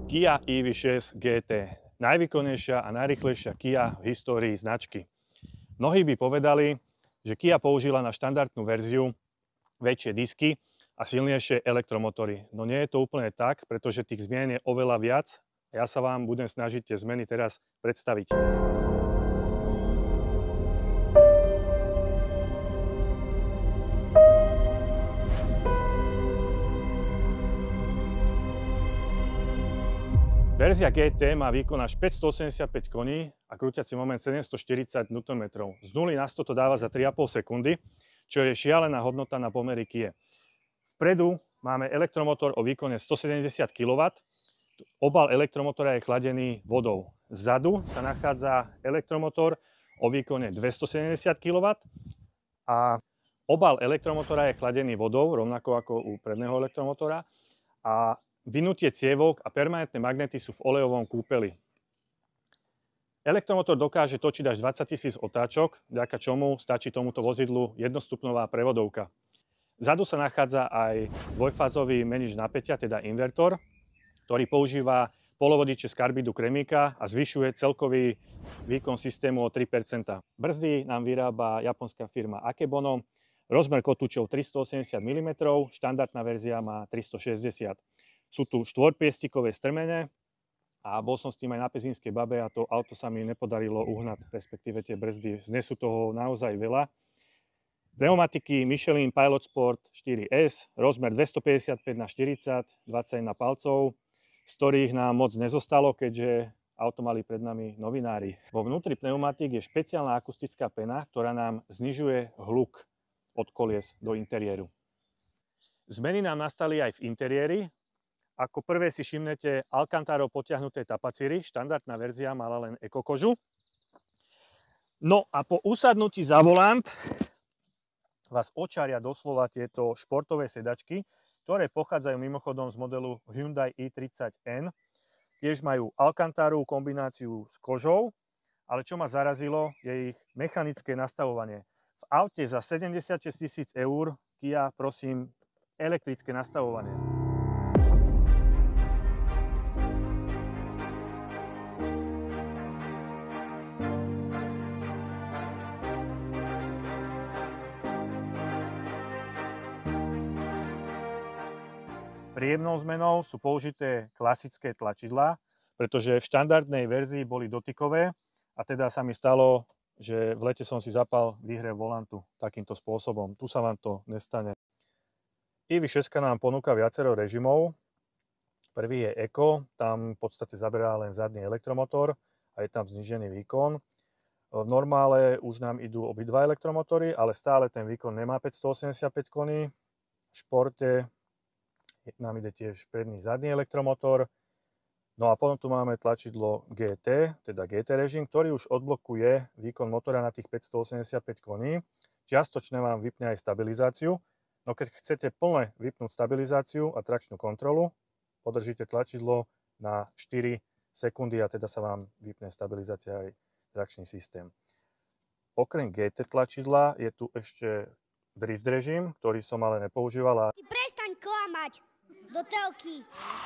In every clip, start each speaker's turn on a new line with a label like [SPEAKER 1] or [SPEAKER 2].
[SPEAKER 1] Kia EV6 GT. Najvýkonnejšia a najrýchlejšia Kia v histórii značky. Mnohí by povedali, že Kia použila na štandardnú verziu väčšie disky a silnejšie elektromotory. No nie je to úplne tak, pretože tých zmien je oveľa viac a ja sa vám budem snažiť tie zmeny teraz predstaviť. Verzia GT má výkon až 585 koní a krúťací moment 740 Nm. Z 0 na 100 to dáva za 3,5 sekundy, čo je šialená hodnota na pomery Kia. Vpredu máme elektromotor o výkone 170 kW. Obal elektromotora je chladený vodou. Vzadu sa nachádza elektromotor o výkone 270 kW a obal elektromotora je chladený vodou, rovnako ako u predného elektromotora. A vynutie cievok a permanentné magnety sú v olejovom kúpeli. Elektromotor dokáže točiť až 20 000 otáčok, vďaka čomu stačí tomuto vozidlu jednostupňová prevodovka. Vzadu sa nachádza aj dvojfázový menič napätia, teda invertor, ktorý používa polovodiče z karbidu kremíka a zvyšuje celkový výkon systému o 3%. Brzdy nám vyrába japonská firma Akebono, rozmer kotúčov 380 mm, štandardná verzia má 360 mm. Sú tu štvorpiestikové strmene a bol som s tým aj na Pezínskej Babe a to auto sa mi nepodarilo uhnať, respektíve tie brzdy. Znesú toho naozaj veľa. Pneumatiky Michelin Pilot Sport 4S, rozmer 255x40, 21 palcov, z ktorých nám moc nezostalo, keďže auto mali pred nami novinári. Vo vnútri pneumatik je špeciálna akustická pena, ktorá nám znižuje hluk od kolies do interiéru. Zmeny nám nastali aj v interiéri. Ako prvé si všimnete Alcantárov potiahnuté tapacíry, štandardná verzia mala len ekokožu. No a po usadnutí za volant vás očaria doslova tieto športové sedačky, ktoré pochádzajú mimochodom z modelu Hyundai i30N. Tiež majú Alcantárovú kombináciu s kožou, ale čo ma zarazilo, je ich mechanické nastavovanie. V aute za 76 000 eur Kia, prosím, elektrické nastavovanie. Príjemnou zmenou sú použité klasické tlačidlá, pretože v štandardnej verzii boli dotykové a teda sa mi stalo, že v lete som si zapal výhrev volantu takýmto spôsobom. Tu sa vám to nestane. EV6 nám ponúka viacero režimov. Prvý je Eco, tam v podstate zaberá len zadný elektromotor a je tam znížený výkon. V normále už nám idú obidva elektromotory, ale stále ten výkon nemá 585 koní. V športe nám ide tiež predný zadný elektromotor. No a potom tu máme tlačidlo GT, teda GT režim, ktorý už odblokuje výkon motora na tých 585 koní. Čiastočne vám vypne aj stabilizáciu. No keď chcete plne vypnúť stabilizáciu a trakčnú kontrolu, podržíte tlačidlo na 4 sekundy a teda sa vám vypne stabilizácia aj trakčný systém. Okrem GT tlačidla je tu ešte drift režim, ktorý som ale nepoužíval.
[SPEAKER 2] Prestaň klamať! Do telky!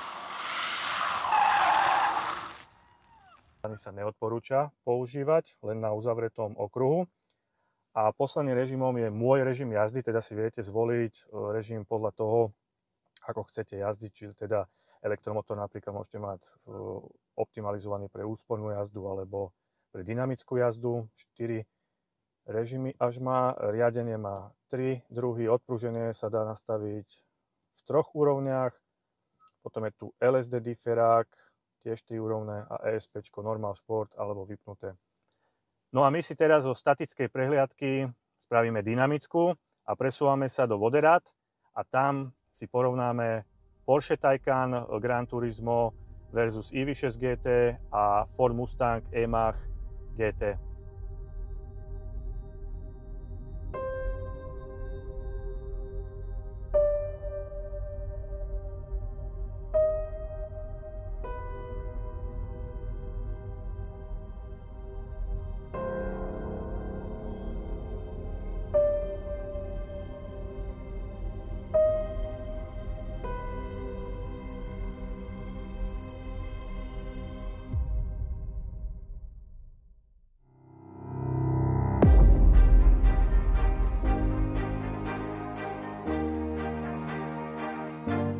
[SPEAKER 1] Ani sa neodporúča používať, len na uzavretom okruhu. A posledným režimom je môj režim jazdy, teda si viete zvoliť režim podľa toho, ako chcete jazdiť, či teda elektromotor napríklad môžete mať optimalizovaný pre úspornú jazdu alebo pre dynamickú jazdu. 4 režimy až má, riadenie má 3 druhy, odpruženie sa dá nastaviť v 3 úrovniach, potom je tu LSD differák, tiež 3 úrovne a ESP, Normal Sport alebo vypnuté. No a my si teraz zo statickej prehliadky spravíme dynamickú a presúvame sa do voderát a tam si porovnáme Porsche Taycan Gran Turismo versus EV6 GT a Ford Mustang E-Mach GT.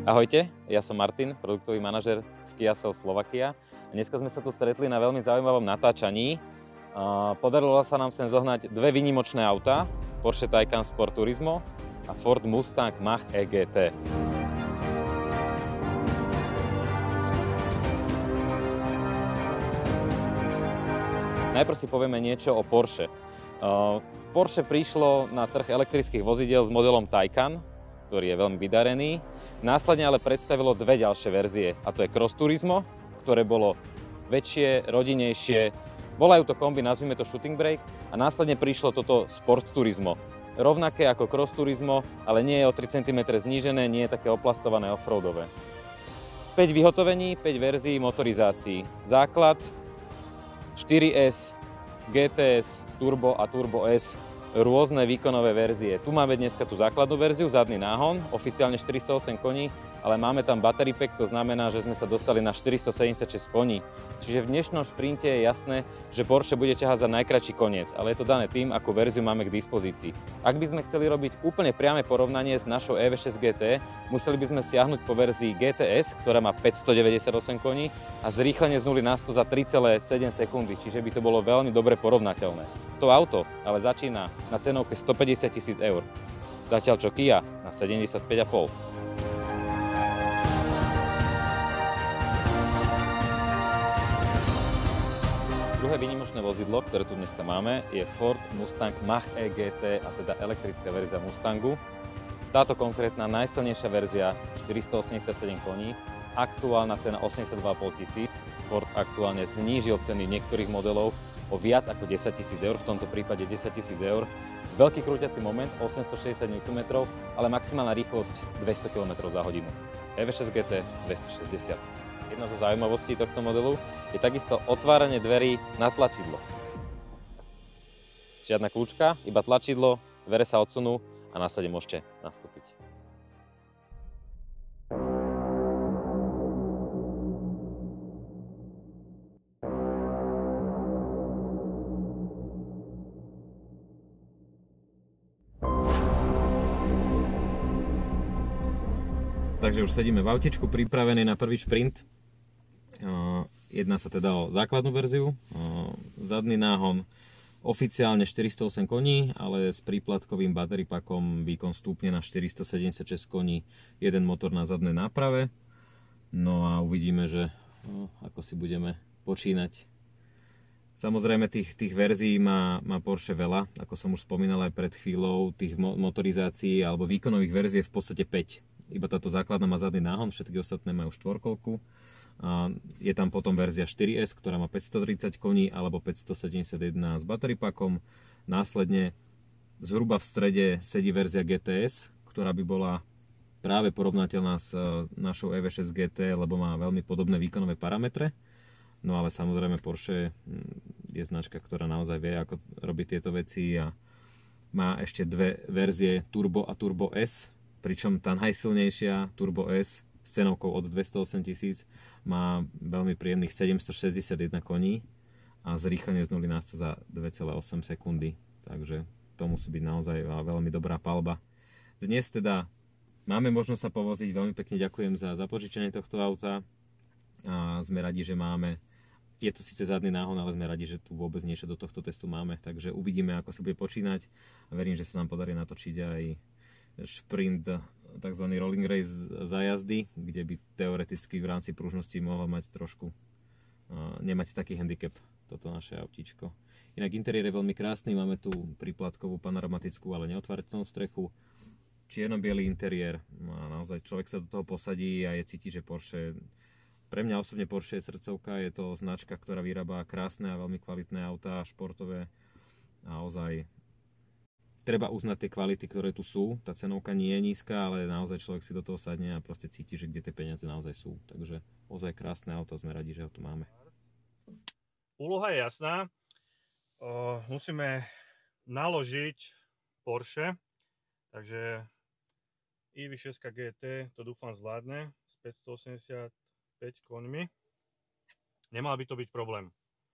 [SPEAKER 3] Ahojte, ja som Martin, produktový manažer z Kia Sales Slovakia. Dneska sme sa tu stretli na veľmi zaujímavom natáčaní. Podarilo sa nám sem zohnať dve výnimočné autá, Porsche Taycan Sport Turismo a Ford Mustang Mach-E GT. Najprv si povieme niečo o Porsche. Porsche prišlo na trh elektrických vozidiel s modelom Taycan, ktorý je veľmi vydarený. Následne ale predstavilo dve ďalšie verzie, a to je Cross Turismo, ktoré bolo väčšie, rodinejšie, volajú to kombi, nazvime to Shooting Brake, a následne prišlo toto Sport Turismo. Rovnaké ako Cross Turismo, ale nie je o 3 cm znížené, nie je také oplastované offroadové. 5 vyhotovení, 5 verzií motorizácií. Základ 4S, GTS, Turbo a Turbo S, rôzne výkonové verzie. Tu máme dneska tú základnú verziu, zadný náhon, oficiálne 408 koní, ale máme tam battery pack, to znamená, že sme sa dostali na 476 koní. Čiže v dnešnom šprinte je jasné, že Porsche bude ťahať za najkratší koniec, ale je to dané tým, akú verziu máme k dispozícii. Ak by sme chceli robiť úplne priame porovnanie s našou EV6 GT, museli by sme siahnuť po verzii GTS, ktorá má 598 koní a zrýchlenie z 0 na 100 za 3,7 sekundy, čiže by to bolo veľmi dobre porovnateľné. To auto ale začína na cenovke 150 000 eur, zatiaľ čo Kia na 75,5. Druhé výnimočné vozidlo, ktoré tu dneska máme, je Ford Mustang Mach-E GT, a teda elektrická verzia Mustangu. Táto konkrétna najsilnejšia verzia 487 koní, aktuálna cena 82 500. Ford aktuálne znížil ceny niektorých modelov o viac ako 10 000 eur, v tomto prípade 10 000 eur. Veľký krúťací moment 860 Nm, ale maximálna rýchlosť 200 km za hodinu. EV6 GT 260. Jedna zo zaujímavostí tohto modelu je takisto otváranie dverí na tlačidlo. Žiadna kľúčka, iba tlačidlo, dvere sa odsunú a následne môžete nastúpiť. Takže už sedíme v autičku pripravený na prvý šprint. Jedná sa teda o základnú verziu, zadný náhon oficiálne 408 koní, ale s príplatkovým battery packom výkon stúpne na 476 koní, jeden motor na zadnej náprave. No a uvidíme, že ako si budeme počínať. Samozrejme tých verzií má Porsche veľa, ako som už spomínal aj pred chvíľou, tých motorizácií alebo výkonových verzií je v podstate 5. Iba táto základná má zadný náhon, všetky ostatné majú štvorkolku. Je tam potom verzia 4S, ktorá má 530 koní alebo 571 s battery packom. Následne zhruba v strede sedí verzia GTS, ktorá by bola práve porovnateľná s našou EV6 GT, lebo má veľmi podobné výkonové parametre. No ale samozrejme Porsche je značka, ktorá naozaj vie, ako robiť tieto veci, a má ešte dve verzie Turbo a Turbo S, pričom tá najsilnejšia Turbo S s cenovkou od 208 000 má veľmi príjemných 761 koní a zrýchlenie z 0 na 100 za 2,8 sekundy. Takže to musí byť naozaj veľmi dobrá palba. Dnes teda máme možnosť sa povoziť, veľmi pekne ďakujem za zapožičanie tohto auta a sme radi, že máme. Je to síce zadný náhon, ale sme radi, že tu vôbec niečo do tohto testu máme. Takže uvidíme, ako sa bude počínať, a verím, že sa nám podarí natočiť aj šprint, tzv. Rolling race za jazdy, kde by teoreticky v rámci pružnosti mohlo mať trošku nemať taký handicap toto naše autíčko. Inak interiér je veľmi krásny, máme tu príplatkovú panoramatickú, ale neotvárateľnú strechu, čierno-biely interiér, a naozaj človek sa do toho posadí a je cítiť, že Porsche, pre mňa osobne Porsche je srdcovka, je to značka, ktorá vyrába krásne a veľmi kvalitné autá, športové, a naozaj treba uznať tie kvality, ktoré tu sú. Tá cenovka nie je nízka, ale naozaj človek si do toho sadne a proste cíti, že kde tie peniaze naozaj sú. Takže ozaj krásne auto, sme radi, že ho tu máme.
[SPEAKER 1] Úloha je jasná. Musíme naložiť Porsche, takže EV6 GT to dúfam zvládne s 585 koňmi. Nemal by to byť problém.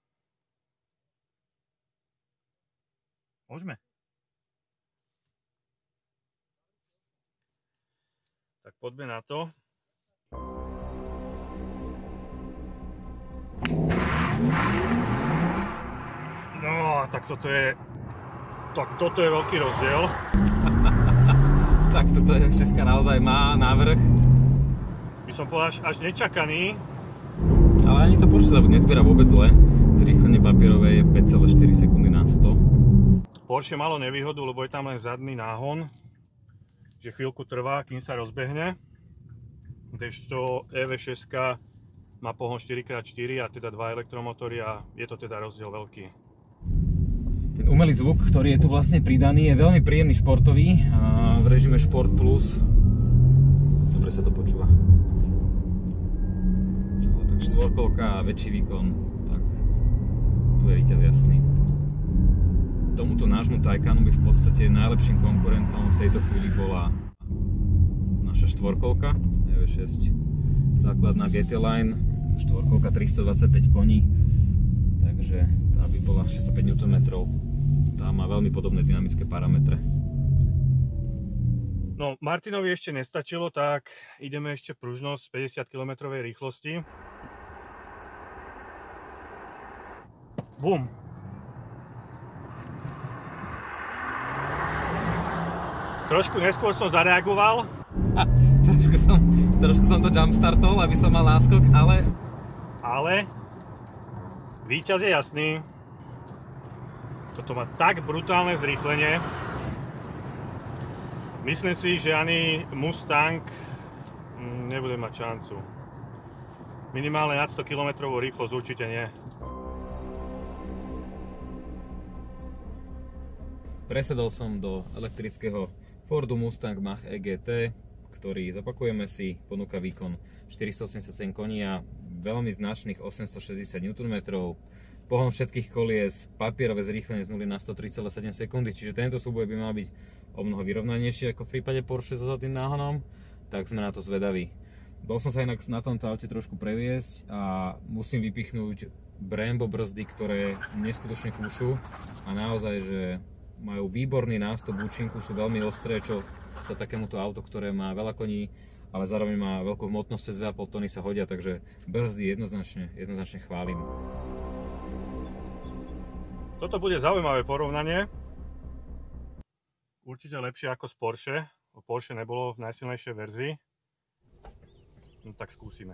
[SPEAKER 1] Môžeme. Tak poďme na to. tak toto je veľký rozdiel.
[SPEAKER 3] Tak toto je Česká naozaj má návrh.
[SPEAKER 1] By som povedal až nečakaný.
[SPEAKER 3] Ale ani to Porsche sa nezbiera vôbec zle. Zrýchlenie papierové je 5,4 sekundy na 100.
[SPEAKER 1] Porsche malo nevýhodu, lebo je tam len zadný náhon, že chvíľku trvá, kým sa rozbehne. Kdežto EV6 má pohon 4x4 a teda 2 elektromotory a je to teda rozdiel veľký.
[SPEAKER 3] Ten umelý zvuk, ktorý je tu vlastne pridaný, je veľmi príjemný športový a v režime Sport Plus dobre sa to počúva. Ale tak štvorkolka a väčší výkon, tak tu je víťaz jasný. Tomuto nášmu Taycanu by v podstate najlepším konkurentom v tejto chvíli bola naša štvorkolka EV6 základná GT Line, štvorkolka 325 koní, takže tá by bola 605 Nm. Tá má veľmi podobné dynamické parametre.
[SPEAKER 1] No, Martinovi ešte nestačilo, tak ideme ešte pružnosť 50 km rýchlosti. Bum! Trošku neskôr som zareagoval.
[SPEAKER 3] Trošku som to jumpstartol, aby som mal náskok, ale...
[SPEAKER 1] Ale víťaz je jasný. Toto má tak brutálne zrýchlenie. Myslím si, že ani Mustang nebude mať šancu. Minimálne nad 100 km rýchlosť určite nie.
[SPEAKER 3] Presedol som do elektrického Fordu Mustang Mach-E GT, ktorý, zopakujeme si, ponúka výkon 487 koní a veľmi značných 860 Nm. Pohon všetkých kolies, papierové zrýchlenie z 0 na 103,7 sekundy, čiže tento súboj by mal byť o mnoho vyrovnanejší ako v prípade Porsche so zadným náhonom, tak sme na to zvedaví. Bol som sa inak na tomto aute trošku previesť a musím vypichnúť Brembo brzdy, ktoré neskutočne kúšu a naozaj, že majú výborný nástup účinku, sú veľmi ostré, čo sa takémuto auto, ktoré má veľa koní, ale zároveň má veľkú hmotnosť, cez 2,5 tony sa hodia, takže brzdy jednoznačne chválim.
[SPEAKER 1] Toto bude zaujímavé porovnanie. Určite lepšie ako z Porsche. O Porsche nebolo v najsilnejšej verzii. No tak skúsime.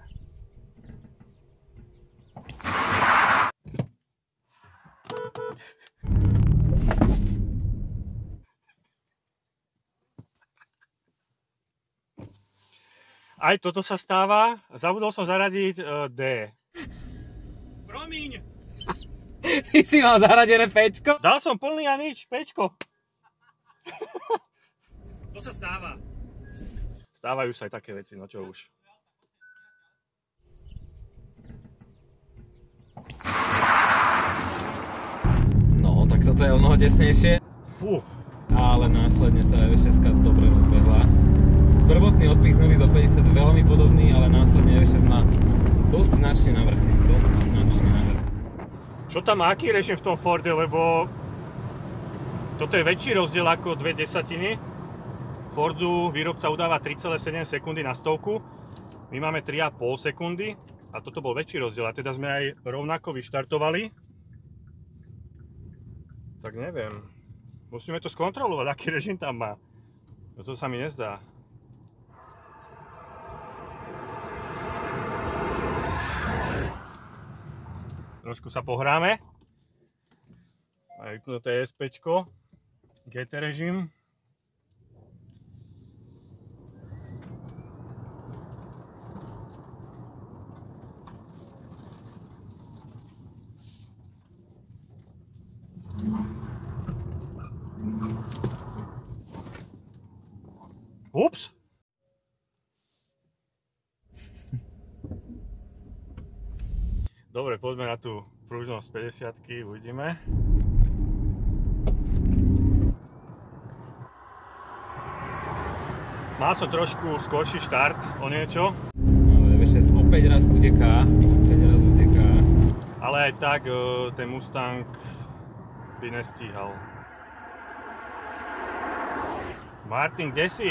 [SPEAKER 1] Aj toto sa stáva. Zabudol som zaradiť D. Promiň!
[SPEAKER 3] Ty si mal zaradené Pčko?
[SPEAKER 1] Dal som plný a nič, Pčko. To sa stáva. Stávajú sa aj také veci, no čo už.
[SPEAKER 3] No, tak toto je o mnoho tesnejšie.
[SPEAKER 1] Fú.
[SPEAKER 3] Ale následne sa EV6 dobre rozbehla. Prvotný odpich z 0 do 50 veľmi podobný, ale následne EV6 má dosť značne navrch.
[SPEAKER 1] Čo tam má aký režim v tom Forde, lebo toto je väčší rozdiel ako 2 desatiny. Fordu výrobca udáva 3,7 sekundy na stovku, my máme 3,5 sekundy a toto bol väčší rozdiel a teda sme aj rovnako vyštartovali. Tak neviem, musíme to skontrolovať, aký režim tam má. To sa mi nezdá. Trošku sa pohráme. A vypnuté ESPčko, GT režim. Ups! Dobre, poďme na tú pružnosť 50-ky, uvidíme. Mal som trošku skorší štart o niečo.
[SPEAKER 3] Ale EV6 opäť raz uteká,
[SPEAKER 1] Ale aj tak ten Mustang by nestíhal. Martin, kde si?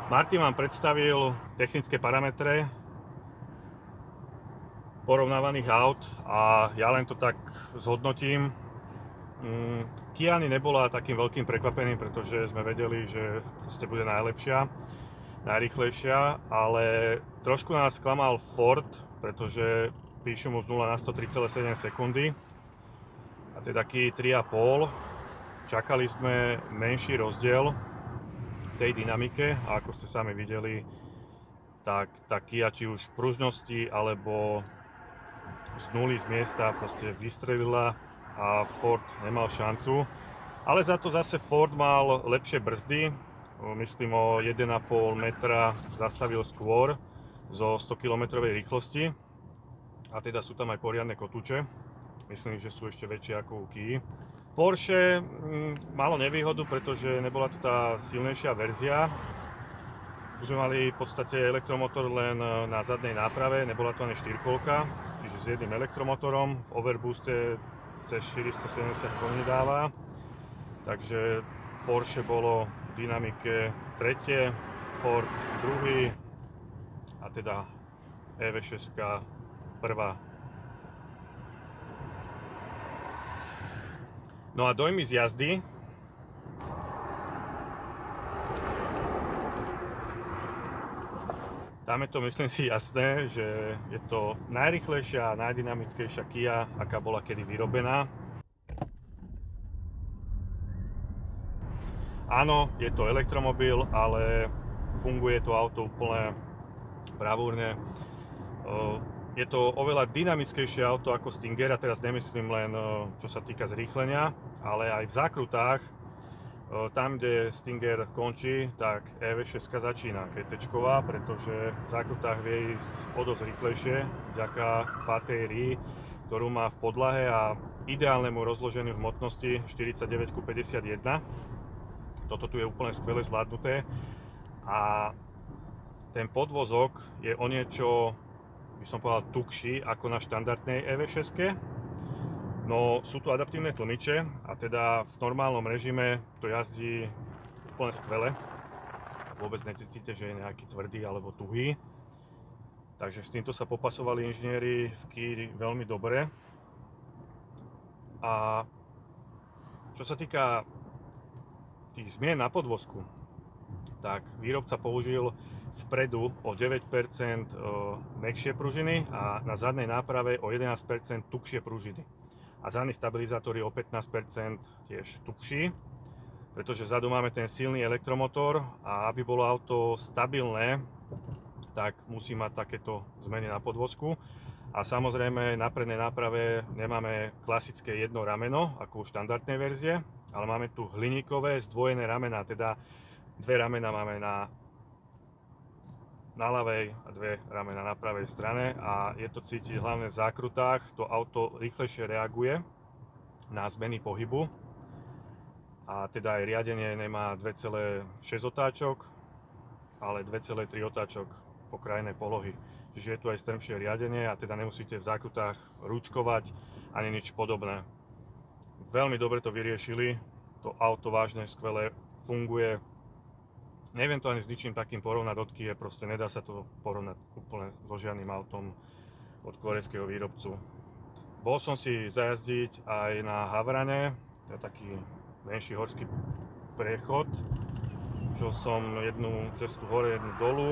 [SPEAKER 1] Martin vám predstavil technické parametre porovnávaných aut a ja len to tak zhodnotím. Kia nebola takým veľkým prekvapením, pretože sme vedeli, že proste bude najlepšia, najrýchlejšia, ale trošku nás sklamal Ford, pretože píšu mu z 0 na 100 3,7 sekundy a teda Kia 3,5. Čakali sme menší rozdiel v tej dynamike a ako ste sami videli, tak tá Kia či už v pružnosti alebo z nuly z miesta proste vystrelila a Ford nemal šancu. Ale za to zase Ford mal lepšie brzdy, myslím o 1,5 metra zastavil skôr zo 100 km rýchlosti a teda sú tam aj poriadne kotúče, myslím, že sú ešte väčšie ako u Kia. Porsche malo nevýhodu, pretože nebola to tá silnejšia verzia. Tu sme mali v podstate elektromotor len na zadnej náprave, nebola to ani štyrkolka, čiže s jedným elektromotorom, v overbooste cez 470 koní dáva. Takže Porsche bolo v dynamike tretie, Ford druhý a teda EV6 prvá. No a dojmy z jazdy. Tam je to, myslím si, jasné, že je to najrýchlejšia a najdynamickejšia Kia, aká bola kedy vyrobená. Áno, je to elektromobil, ale funguje to auto úplne bravúrne. Je to oveľa dynamickejšie auto ako Stinger, a teraz nemyslím len čo sa týka zrýchlenia, ale aj v zákrutách. Tam, kde Stinger končí, tak EV6 začína, keď je tečková, pretože v zákrutách vie ísť o dosť rýchlejšie vďaka batérii, ktorú má v podlahe a ideálnemu rozloženiu hmotnosti 49:51. Toto tu je úplne skvele zvládnuté a ten podvozok je o niečo, by som povedal, tukší ako na štandardnej EV6. No sú tu adaptívne tlmiče a teda v normálnom režime to jazdí úplne skvele. Vôbec necítite, že je nejaký tvrdý alebo tuhý. Takže s týmto sa popasovali inžinieri v Kii veľmi dobre. A čo sa týka tých zmien na podvozku, tak výrobca použil vpredu o 9% mäkšie pružiny a na zadnej náprave o 11% tukšie pružiny. A zadný stabilizátor je o 15% tiež tukší, pretože vzadu máme ten silný elektromotor a aby bolo auto stabilné, tak musí mať takéto zmeny na podvozku. A samozrejme na prednej náprave nemáme klasické jedno rameno ako u štandardnej verzie, ale máme tu hliníkové zdvojené ramena, teda dve ramena máme na ľavej a dve ramena na pravej strane a je to cítiť hlavne v zákrutách. To auto rýchlejšie reaguje na zmeny pohybu a teda aj riadenie nemá 2,6 otáčok, ale 2,3 otáčok po krajnej polohy. Čiže je tu aj strmšie riadenie a teda nemusíte v zákrutách ručkovať ani nič podobné. Veľmi dobre to vyriešili, to auto vážne skvele funguje. Neviem to ani s ničím takým porovnať od Kia, proste nedá sa to porovnať úplne so žiadnym autom od korejského výrobcu. Bol som si zajazdiť aj na Havrane, to je taký menší horský prechod. Šiel som jednu cestu hore, jednu dolu.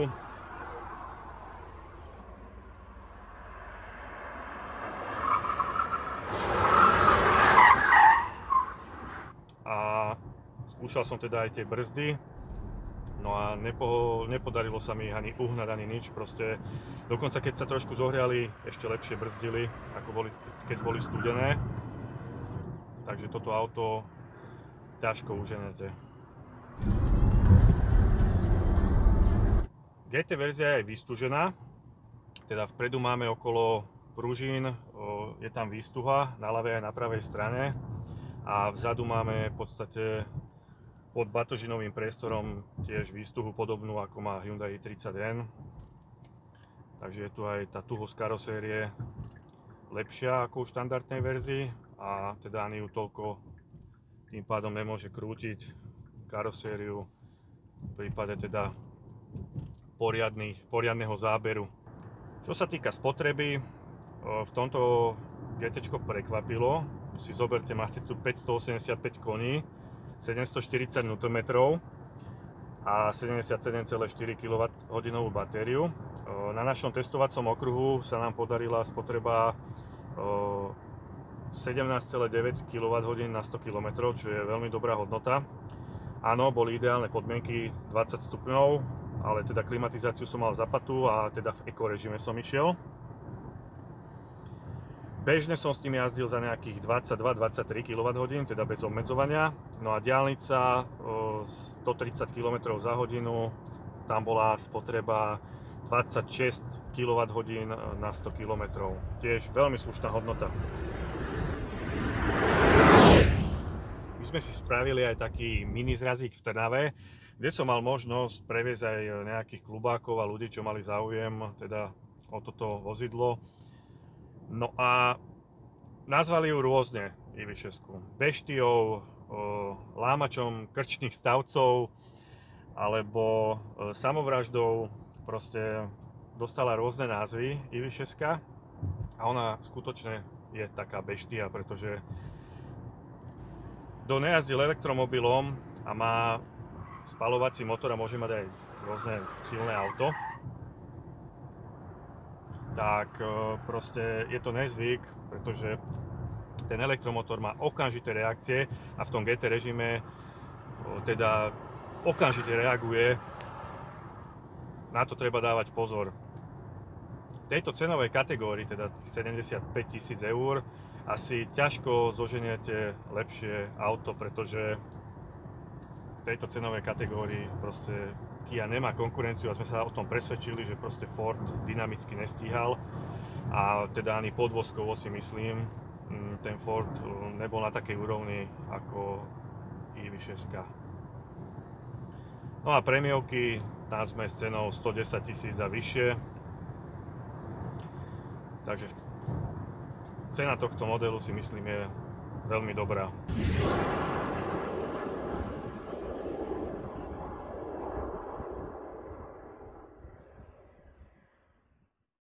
[SPEAKER 1] A skúšal som teda aj tie brzdy. No a nepodarilo sa mi ani uhnať, ani nič, proste dokonca keď sa trošku zohriali, ešte lepšie brzdili, ako keď boli studené. Takže toto auto ťažko uženete. GT verzia je vystúžená, teda vpredu máme okolo pružín, je tam výstuha na ľavej a na pravej strane a vzadu máme v podstate pod batožinovým priestorom tiež výstuhu podobnú ako má Hyundai i30N. Takže je tu aj tá tuhosť karosérie lepšia ako v štandardnej verzii a teda ani ju toľko tým pádom nemôže krútiť karosériu v prípade teda poriadneho záberu. Čo sa týka spotreby, v tomto GT prekvapilo. Si zoberte, máte tu 585 koní, 740 Nm a 77,4 kWh batériu. Na našom testovacom okruhu sa nám podarila spotreba 17,9 kWh na 100 km, čo je veľmi dobrá hodnota. Áno, boli ideálne podmienky 20 stupňov, ale teda klimatizáciu som mal zapatú a teda v ekorežime som išiel. Bežne som s tým jazdil za nejakých 22-23 kWh, teda bez obmedzovania. No a diaľnica 130 km za hodinu, tam bola spotreba 26 kWh na 100 km. Tiež veľmi slušná hodnota. My sme si spravili aj taký mini zrazík v Trnave, kde som mal možnosť previesť aj nejakých klubákov a ľudí, čo mali záujem teda o toto vozidlo. No a nazvali ju rôzne i6. Beštiou, lámačom krčných stavcov alebo samovraždou. Proste dostala rôzne názvy i6 a ona skutočne je taká beštia, pretože kto nejazdil elektromobilom a má spaľovací motor a môže mať aj rôzne silné auto, tak proste je to nezvyk, pretože ten elektromotor má okamžité reakcie a v tom GT režime teda okamžite reaguje. Na to treba dávať pozor. V tejto cenovej kategórii, teda 75 000 eur, asi ťažko zoženiete lepšie auto, pretože v tejto cenovej kategórii proste Kia nemá konkurenciu a sme sa o tom presvedčili, že proste Ford dynamicky nestíhal a teda ani podvozkovo si myslím, ten Ford nebol na takej úrovni ako i6. No a prémiovky, tam sme s cenou 110 000 a vyššie, takže cena tohto modelu si myslím je veľmi dobrá.